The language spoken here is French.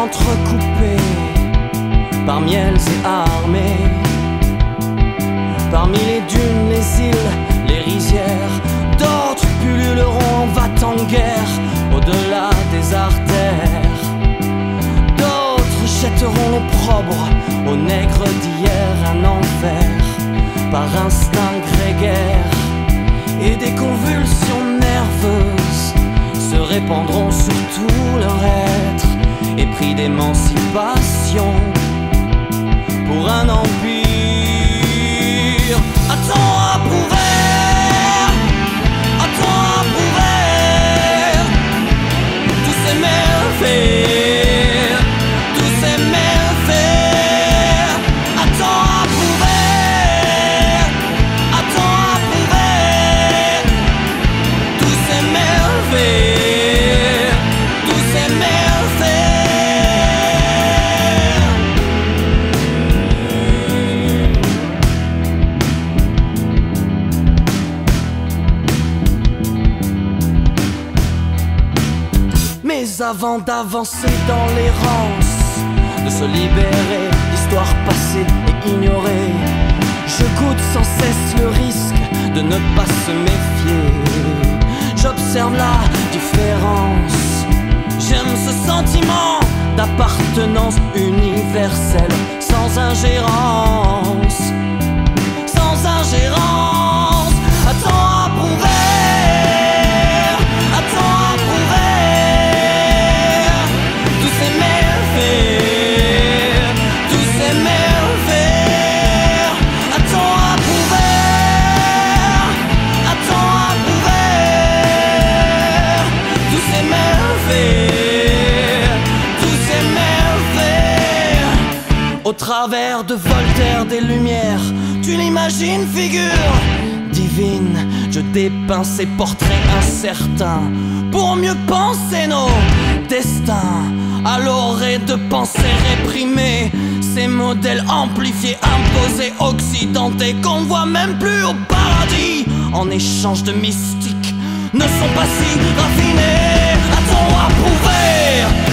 entrecoupés par miels et armées. Parmi les dunes, les îles, les rizières, d'autres pulluleront en va-t-en-guerre au-delà des artères. D'autres jetteront l'opprobre aux nègres d'hier, un enfer par instinct grégaire. Et des convulsions nerveuses se répandront sur tout leur être, épris d'émancipation pour un empire. Attends à prouver, attends à prouver tous ces méfaits, tous ces méfaits. Attends à prouver, attends à prouver tous ces méfaits, tous ces méfaits. Mais avant d'avancer dans l'errance, de se libérer d'histoires passées et ignorées, je goûte sans cesse le risque de ne pas se méfier. J'observe la différence, j'aime ce sentiment d'appartenance universelle, sans ingérence, sans ingérence. Attends à prouver, attends à prouver tous ces méfaits, tous ces méfaits. Attends à prouver, attends à prouver tous ces méfaits, tous ces méfaits. Au travers de Voltaire des Lumières, tu l'imagines figure divine, je dépeins ces portraits incertains pour mieux penser nos destins. À l'orée de pensées réprimées, ces modèles amplifiés, imposés, occidentés, qu'on ne voit même plus au paradis, en échange de mystique, ne sont pas si raffinés. Attends à prouver.